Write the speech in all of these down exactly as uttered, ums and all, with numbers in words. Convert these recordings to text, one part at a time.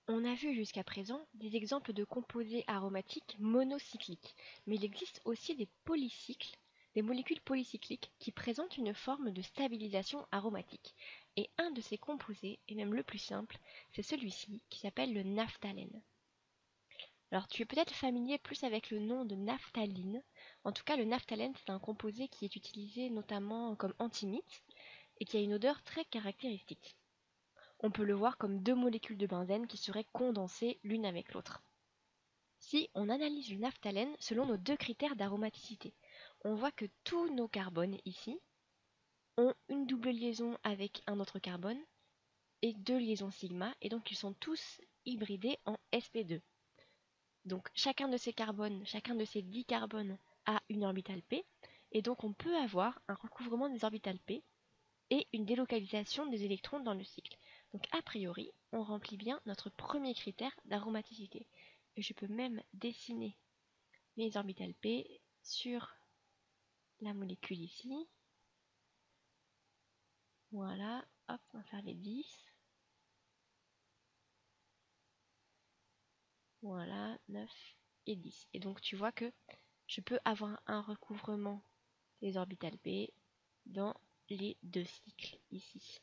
On a vu jusqu'à présent des exemples de composés aromatiques monocycliques, mais il existe aussi des polycycles, des molécules polycycliques qui présentent une forme de stabilisation aromatique. Et un de ces composés, et même le plus simple, c'est celui-ci qui s'appelle le naphthalène. Alors tu es peut-être familier plus avec le nom de naphtaline. En tout cas, le naphthalène, c'est un composé qui est utilisé notamment comme antimite et qui a une odeur très caractéristique. On peut le voir comme deux molécules de benzène qui seraient condensées l'une avec l'autre. Si on analyse le naphthalène selon nos deux critères d'aromaticité, on voit que tous nos carbones ici ont une double liaison avec un autre carbone et deux liaisons sigma, et donc ils sont tous hybridés en s p deux. Donc chacun de ces carbones, chacun de ces dix carbones a une orbitale p, et donc on peut avoir un recouvrement des orbitales p et une délocalisation des électrons dans le cycle. Donc a priori, on remplit bien notre premier critère d'aromaticité. Et je peux même dessiner les orbitales p sur la molécule ici. Voilà, hop, on va faire les dix. Voilà, neuf et dix. Et donc tu vois que je peux avoir un recouvrement des orbitales p dans les deux cycles ici.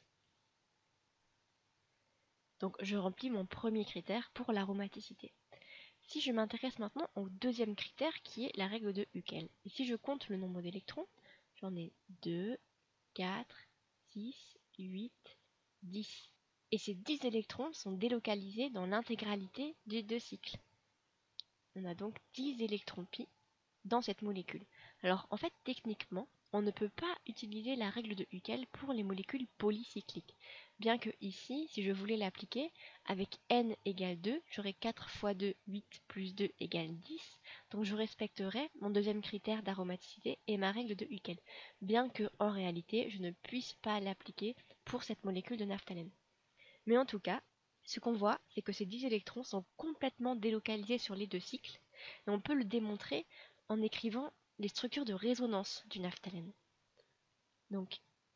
Donc je remplis mon premier critère pour l'aromaticité. Si je m'intéresse maintenant au deuxième critère qui est la règle de Huckel. Et si je compte le nombre d'électrons, j'en ai deux, quatre, six, huit, dix. Et ces dix électrons sont délocalisés dans l'intégralité des deux cycles. On a donc dix électrons pi dans cette molécule. Alors en fait, techniquement, on ne peut pas utiliser la règle de Huckel pour les molécules polycycliques. Bien que ici, si je voulais l'appliquer, avec n égale deux, j'aurais quatre fois deux, huit, plus deux égale dix. Donc je respecterai mon deuxième critère d'aromaticité et ma règle de Huckel. Bien que, en réalité, je ne puisse pas l'appliquer pour cette molécule de naphthalène. Mais en tout cas, ce qu'on voit, c'est que ces dix électrons sont complètement délocalisés sur les deux cycles. Et on peut le démontrer en écrivant les structures de résonance du naphthalène. Donc,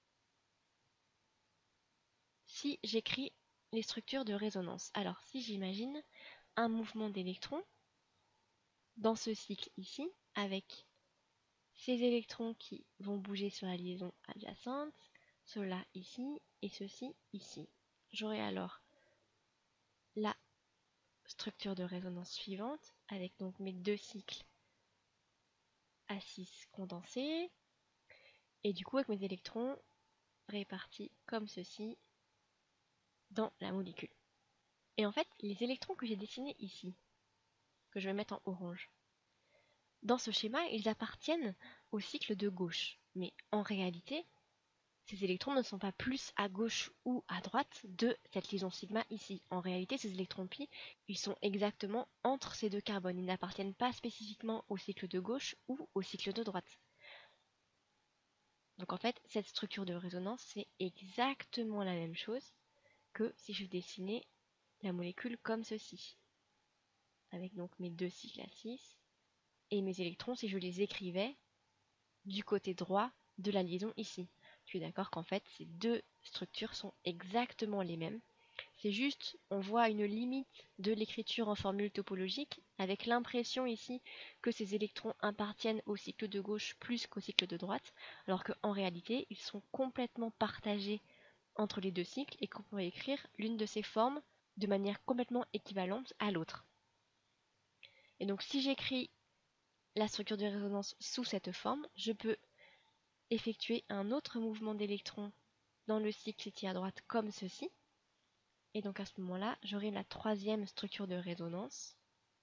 si j'écris les structures de résonance, alors si j'imagine un mouvement d'électrons dans ce cycle ici, avec ces électrons qui vont bouger sur la liaison adjacente, cela ici et ceci ici. J'aurai alors la structure de résonance suivante, avec donc mes deux cycles A six condensés, et du coup avec mes électrons répartis comme ceci dans la molécule. Et en fait, les électrons que j'ai dessinés ici, que je vais mettre en orange, dans ce schéma, ils appartiennent au cycle de gauche. Mais en réalité, ces électrons ne sont pas plus à gauche ou à droite de cette liaison sigma ici. En réalité, ces électrons pi, ils sont exactement entre ces deux carbones. Ils n'appartiennent pas spécifiquement au cycle de gauche ou au cycle de droite. Donc en fait, cette structure de résonance, c'est exactement la même chose que si je dessinais la molécule comme ceci. Avec donc mes deux cycles à six et mes électrons si je les écrivais du côté droit de la liaison ici. Tu es d'accord qu'en fait, ces deux structures sont exactement les mêmes. C'est juste, on voit une limite de l'écriture en formule topologique, avec l'impression ici que ces électrons appartiennent au cycle de gauche plus qu'au cycle de droite, alors qu'en réalité, ils sont complètement partagés entre les deux cycles et qu'on pourrait écrire l'une de ces formes de manière complètement équivalente à l'autre. Et donc si j'écris la structure de résonance sous cette forme, je peux effectuer un autre mouvement d'électrons dans le cycle ici à droite comme ceci. Et donc à ce moment-là, j'aurai la troisième structure de résonance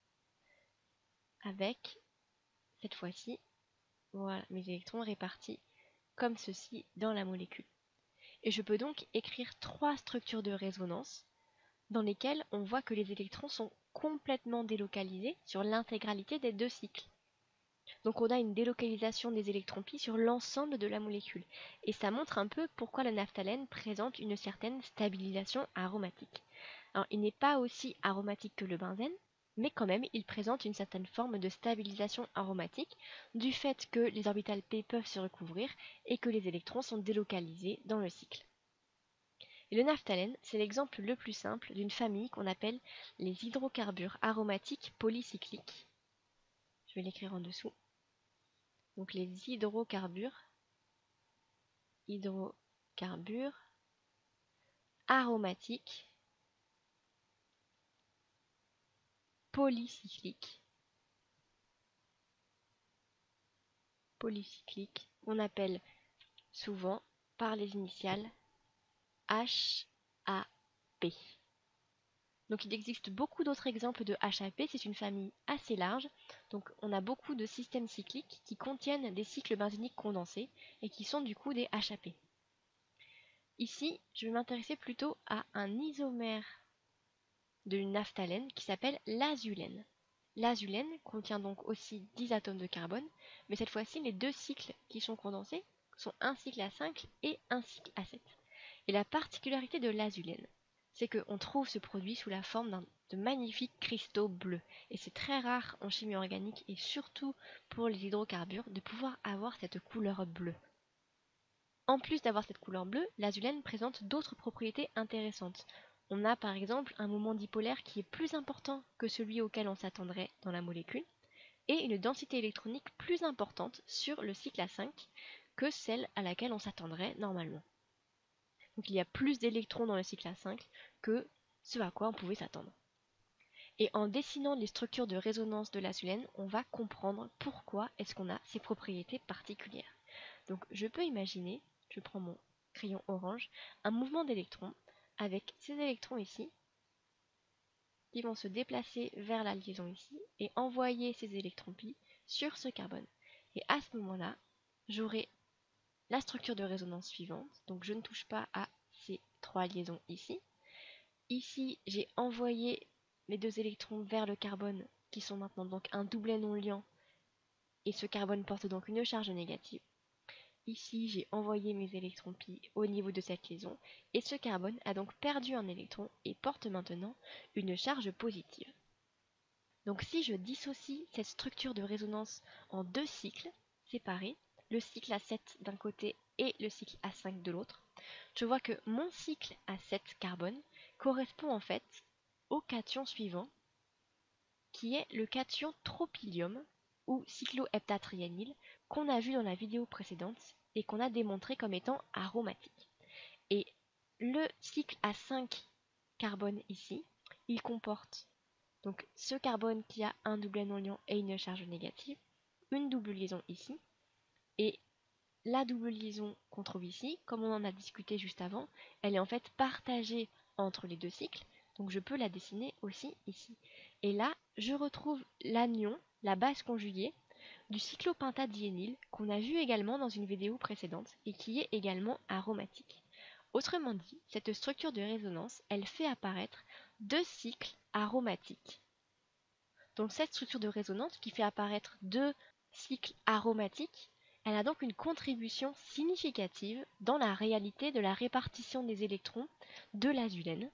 avec, cette fois-ci, voilà, mes électrons répartis comme ceci dans la molécule. Et je peux donc écrire trois structures de résonance dans lesquelles on voit que les électrons sont complètement délocalisés sur l'intégralité des deux cycles. Donc on a une délocalisation des électrons pi sur l'ensemble de la molécule. Et ça montre un peu pourquoi la naphthalène présente une certaine stabilisation aromatique. Alors il n'est pas aussi aromatique que le benzène, mais quand même il présente une certaine forme de stabilisation aromatique du fait que les orbitales p peuvent se recouvrir et que les électrons sont délocalisés dans le cycle. Et le naphthalène, c'est l'exemple le plus simple d'une famille qu'on appelle les hydrocarbures aromatiques polycycliques. Je vais l'écrire en dessous. Donc les hydrocarbures, hydrocarbures aromatiques polycycliques, polycycliques, on appelle souvent par les initiales H A P. Donc il existe beaucoup d'autres exemples de H A P, c'est une famille assez large, donc on a beaucoup de systèmes cycliques qui contiennent des cycles benzéniques condensés et qui sont du coup des H A P. Ici, je vais m'intéresser plutôt à un isomère de naphthalène qui s'appelle l'azulène. L'azulène contient donc aussi dix atomes de carbone, mais cette fois-ci les deux cycles qui sont condensés sont un cycle à cinq et un cycle à sept. Et la particularité de l'azulène, c'est qu'on trouve ce produit sous la forme de magnifiques cristaux bleus. Et c'est très rare en chimie organique et surtout pour les hydrocarbures de pouvoir avoir cette couleur bleue. En plus d'avoir cette couleur bleue, l'azulène présente d'autres propriétés intéressantes. On a par exemple un moment dipolaire qui est plus important que celui auquel on s'attendrait dans la molécule, et une densité électronique plus importante sur le cycle à cinq que celle à laquelle on s'attendrait normalement. Donc il y a plus d'électrons dans le cycle à cinq que ce à quoi on pouvait s'attendre. Et en dessinant les structures de résonance de l'azulène, on va comprendre pourquoi est-ce qu'on a ces propriétés particulières. Donc je peux imaginer, je prends mon crayon orange, un mouvement d'électrons avec ces électrons ici qui vont se déplacer vers la liaison ici et envoyer ces électrons pi sur ce carbone. Et à ce moment-là, j'aurai la structure de résonance suivante, donc je ne touche pas à ces trois liaisons ici. Ici, j'ai envoyé mes deux électrons vers le carbone, qui sont maintenant donc un doublet non liant, et ce carbone porte donc une charge négative. Ici, j'ai envoyé mes électrons pi au niveau de cette liaison, et ce carbone a donc perdu un électron et porte maintenant une charge positive. Donc si je dissocie cette structure de résonance en deux cycles séparés, le cycle à sept d'un côté et le cycle à cinq de l'autre, je vois que mon cycle à sept carbone correspond en fait au cation suivant, qui est le cation tropylium ou cycloheptatriényle qu'on a vu dans la vidéo précédente et qu'on a démontré comme étant aromatique. Et le cycle à cinq carbone ici, il comporte donc ce carbone qui a un doublet non liant et une charge négative, une double liaison ici, et la double liaison qu'on trouve ici, comme on en a discuté juste avant, elle est en fait partagée entre les deux cycles, donc je peux la dessiner aussi ici. Et là, je retrouve l'anion, la base conjuguée, du cyclopentadiényle qu'on a vu également dans une vidéo précédente et qui est également aromatique. Autrement dit, cette structure de résonance, elle fait apparaître deux cycles aromatiques. Donc cette structure de résonance qui fait apparaître deux cycles aromatiques, elle a donc une contribution significative dans la réalité de la répartition des électrons de l'azulène.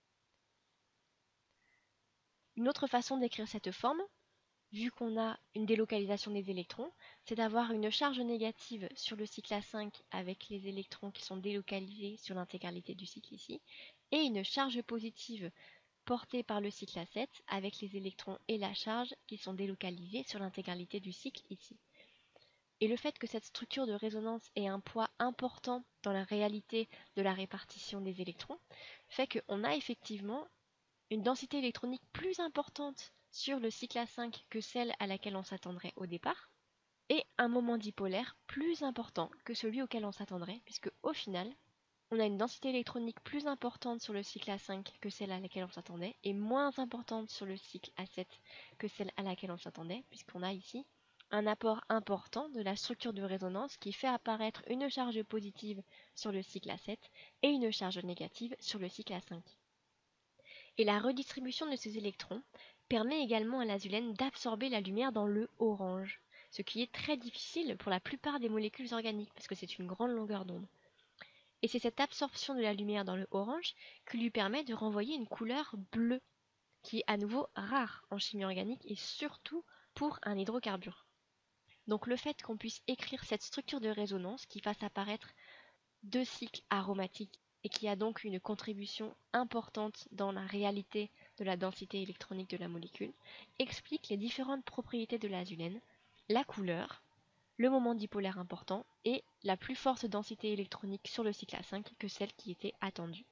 Une autre façon d'écrire cette forme, vu qu'on a une délocalisation des électrons, c'est d'avoir une charge négative sur le cycle à cinq avec les électrons qui sont délocalisés sur l'intégralité du cycle ici, et une charge positive portée par le cycle à sept avec les électrons et la charge qui sont délocalisés sur l'intégralité du cycle ici. Et le fait que cette structure de résonance ait un poids important dans la réalité de la répartition des électrons fait qu'on a effectivement une densité électronique plus importante sur le cycle à cinq que celle à laquelle on s'attendrait au départ, et un moment dipolaire plus important que celui auquel on s'attendrait, puisque au final, on a une densité électronique plus importante sur le cycle à cinq que celle à laquelle on s'attendait, et moins importante sur le cycle à sept que celle à laquelle on s'attendait, puisqu'on a ici un apport important de la structure de résonance qui fait apparaître une charge positive sur le cycle à sept et une charge négative sur le cycle à cinq. Et la redistribution de ces électrons permet également à l'azulène d'absorber la lumière dans le orange, ce qui est très difficile pour la plupart des molécules organiques, parce que c'est une grande longueur d'onde. Et c'est cette absorption de la lumière dans le orange qui lui permet de renvoyer une couleur bleue, qui est à nouveau rare en chimie organique et surtout pour un hydrocarbure. Donc le fait qu'on puisse écrire cette structure de résonance qui fasse apparaître deux cycles aromatiques et qui a donc une contribution importante dans la réalité de la densité électronique de la molécule, explique les différentes propriétés de l'azulène, la couleur, le moment dipolaire important et la plus forte densité électronique sur le cycle A cinq que celle qui était attendue.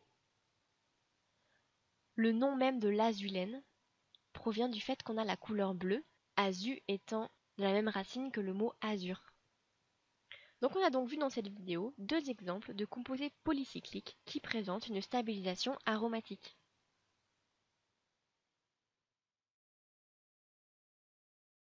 Le nom même de l'azulène provient du fait qu'on a la couleur bleue, azu étant de la même racine que le mot azur. Donc on a donc vu dans cette vidéo deux exemples de composés polycycliques qui présentent une stabilisation aromatique.